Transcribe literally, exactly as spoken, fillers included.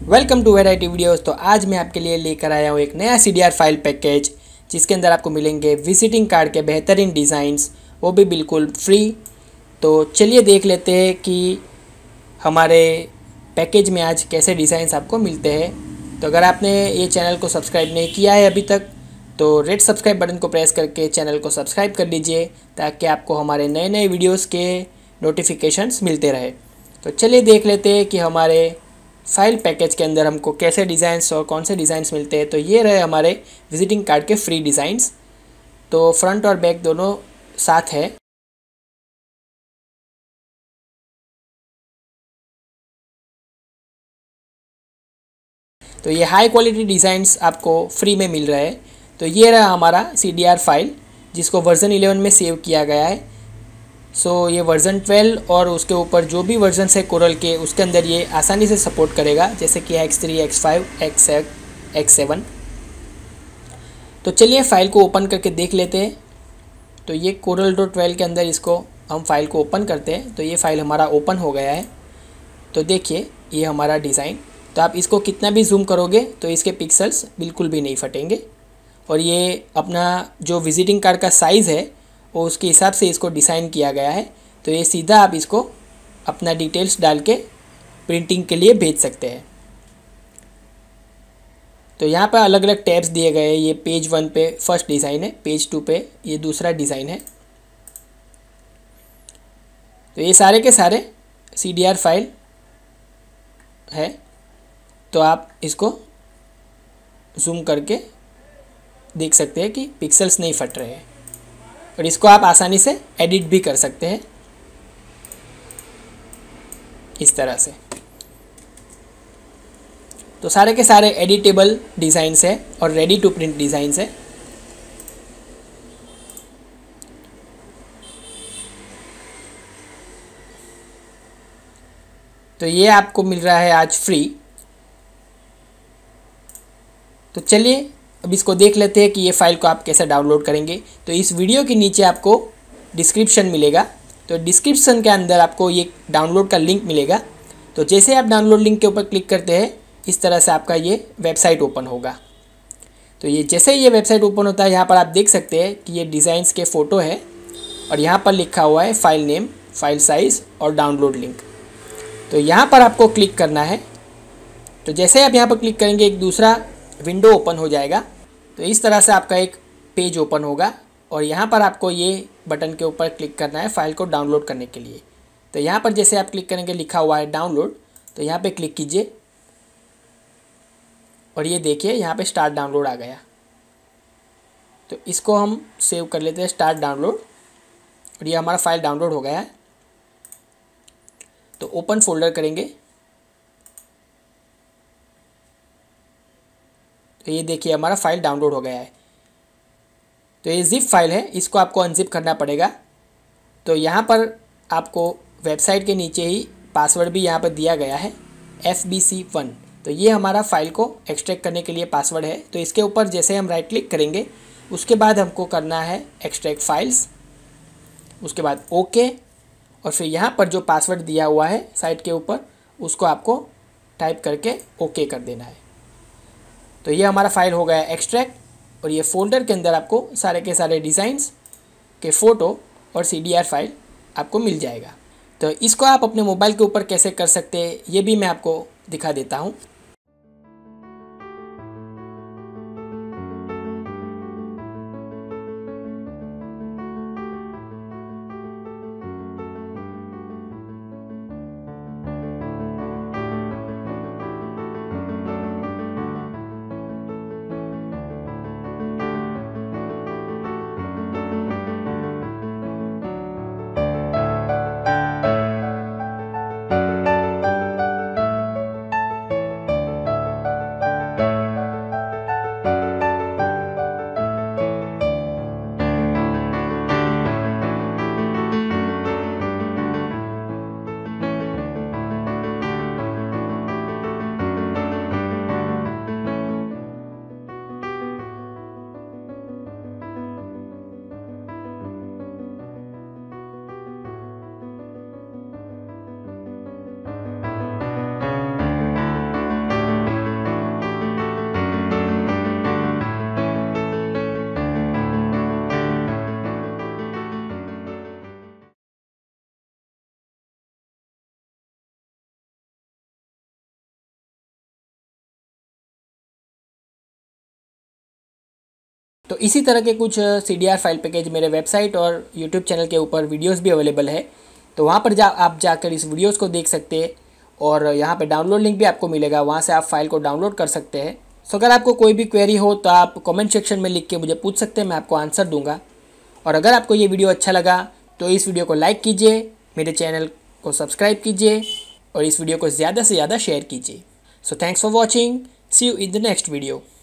Welcome to variety videos. तो आज मैं आपके लिए लेकर आया हूँ एक नया C D R file package, जिसके अंदर आपको मिलेंगे विजिटिंग कार्ड के बेहतरीन डिज़ाइंस, वो भी बिल्कुल फ्री। तो चलिए देख लेते हैं कि हमारे पैकेज में आज कैसे डिज़ाइंस आपको मिलते हैं। तो अगर आपने ये चैनल को सब्सक्राइब नहीं किया है अभी तक, तो रेड सब्सक्राइब बटन को प्रेस करके चैनल को सब्सक्राइब कर लीजिए, ताकि आपको हमारे नए नए वीडियोज़ के नोटिफिकेशंस मिलते रहे। तो चलिए देख लेते हैं कि हमारे फाइल पैकेज के अंदर हमको कैसे डिज़ाइंस और कौन से डिज़ाइंस मिलते हैं। तो ये रहे हमारे विजिटिंग कार्ड के फ्री डिज़ाइंस। तो फ्रंट और बैक दोनों साथ है। तो ये हाई क्वालिटी डिज़ाइंस आपको फ्री में मिल रहे हैं। तो ये रहा हमारा सी डी आर फाइल, जिसको वर्ज़न इलेवन में सेव किया गया है। सो so, ये वर्ज़न ट्वेल्व और उसके ऊपर जो भी वर्जन है कोरल के, उसके अंदर ये आसानी से सपोर्ट करेगा, जैसे कि X three, X five, X X seven. तो चलिए फ़ाइल को ओपन करके देख लेते हैं। तो ये कोरल डॉट ट्वेल्व के अंदर इसको हम फाइल को ओपन करते हैं। तो ये फ़ाइल हमारा ओपन हो गया है। तो देखिए ये हमारा डिज़ाइन। तो आप इसको कितना भी जूम करोगे तो इसके पिक्सल्स बिल्कुल भी नहीं फटेंगे। और ये अपना जो विजिटिंग कार्ड का साइज़ है वो उसके हिसाब से इसको डिज़ाइन किया गया है। तो ये सीधा आप इसको अपना डिटेल्स डाल के प्रिंटिंग के लिए भेज सकते हैं। तो यहाँ पर अलग अलग टैब्स दिए गए हैं। ये पेज वन पे फर्स्ट डिज़ाइन है, पेज टू पे ये दूसरा डिज़ाइन है। तो ये सारे के सारे सी डी आर फाइल है। तो आप इसको जूम करके देख सकते हैं कि पिक्सल्स नहीं फट रहे हैं। और इसको आप आसानी से एडिट भी कर सकते हैं इस तरह से। तो सारे के सारे एडिटेबल डिज़ाइंस है और रेडी टू प्रिंट डिज़ाइंस है। तो ये आपको मिल रहा है आज फ्री। तो चलिए अब इसको देख लेते हैं कि ये फ़ाइल को आप कैसे डाउनलोड करेंगे। तो इस वीडियो के नीचे आपको डिस्क्रिप्शन मिलेगा। तो डिस्क्रिप्शन के अंदर आपको ये डाउनलोड का लिंक मिलेगा। तो जैसे आप डाउनलोड लिंक के ऊपर क्लिक करते हैं, इस तरह से आपका ये वेबसाइट ओपन होगा। तो ये जैसे ही ये वेबसाइट ओपन होता है, यहाँ पर आप देख सकते हैं कि ये डिज़ाइंस के फ़ोटो है और यहाँ पर लिखा हुआ है फाइल नेम, फाइल साइज़ और डाउनलोड लिंक। तो यहाँ पर आपको क्लिक करना है। तो जैसे आप यहाँ पर क्लिक करेंगे, एक दूसरा विंडो ओपन हो जाएगा। तो इस तरह से आपका एक पेज ओपन होगा और यहाँ पर आपको ये बटन के ऊपर क्लिक करना है फ़ाइल को डाउनलोड करने के लिए। तो यहाँ पर जैसे आप क्लिक करेंगे, लिखा हुआ है डाउनलोड, तो यहाँ पे क्लिक कीजिए और ये देखिए यहाँ पे स्टार्ट डाउनलोड आ गया। तो इसको हम सेव कर लेते हैं, स्टार्ट डाउनलोड। और ये हमारा फाइल डाउनलोड हो गया है। तो ओपन फोल्डर करेंगे। तो ये देखिए हमारा फाइल डाउनलोड हो गया है। तो ये जिप फाइल है, इसको आपको अनजिप करना पड़ेगा। तो यहाँ पर आपको वेबसाइट के नीचे ही पासवर्ड भी यहाँ पर दिया गया है, एफ बी सी वन। तो ये हमारा फ़ाइल को एक्सट्रैक्ट करने के लिए पासवर्ड है। तो इसके ऊपर जैसे हम राइट क्लिक करेंगे, उसके बाद हमको करना है एक्सट्रैक्ट फाइल्स, उसके बाद ओके। और फिर यहाँ पर जो पासवर्ड दिया हुआ है साइट के ऊपर, उसको आपको टाइप करके ओके कर देना है। तो ये हमारा फ़ाइल हो गया एक्सट्रैक्ट। और ये फ़ोल्डर के अंदर आपको सारे के सारे डिज़ाइंस के फ़ोटो और सी डी आर फाइल आपको मिल जाएगा। तो इसको आप अपने मोबाइल के ऊपर कैसे कर सकते हैं, ये भी मैं आपको दिखा देता हूँ। तो इसी तरह के कुछ C D R file package मेरे वेबसाइट और यूट्यूब चैनल के ऊपर वीडियोस भी अवेलेबल है, तो वहाँ पर जा आप जाकर इस वीडियोस को देख सकते हैं और यहाँ पे डाउनलोड लिंक भी आपको मिलेगा, वहाँ से आप फाइल को डाउनलोड कर सकते हैं। सो अगर आपको कोई भी क्वेरी हो तो आप कमेंट सेक्शन में लिख के मुझे पूछ सकते हैं, मैं आपको आंसर दूंगा। और अगर आपको ये वीडियो अच्छा लगा तो इस वीडियो को लाइक कीजिए, मेरे चैनल को सब्सक्राइब कीजिए और इस वीडियो को ज़्यादा से ज़्यादा शेयर कीजिए। So thanks for watching, see you in the next video.